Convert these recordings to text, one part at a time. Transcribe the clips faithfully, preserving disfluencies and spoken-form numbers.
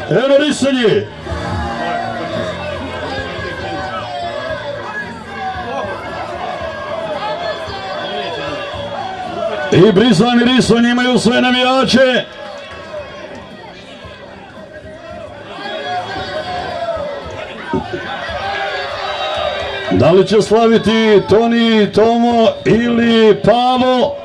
Evo Risonje. I Brizan i Risonje imaju svoje navijače. Da li će slaviti Toni, Tomo ili Pavo?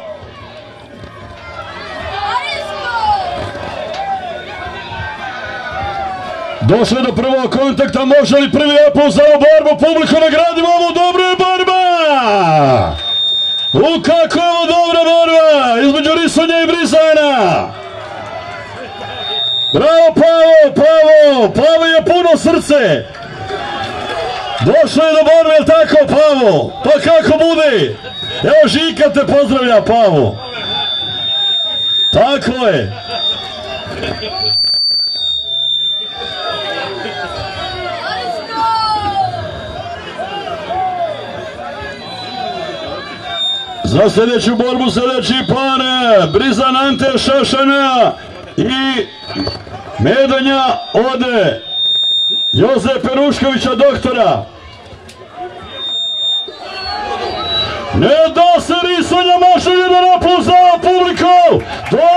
Došli do prvog kontakta, može li prvi aplauz za ovu borbu? Publiku nagradimo, ovo dobro je borba! U kako je ovo dobra borba između Risonja i Brizana! Bravo Pavo, Pavo, Pavo je puno srce! Došlo je do borbe, jel tako Pavo? Pa kako bude? Evo Žika te pozdravlja Pavo. Tako je. Za sljedeću borbu sljedeći par Brizan Ante Šašana i medanja od Joze Peruškovića doktora. Ne da se Risonja, može jedan aplauz za publiku.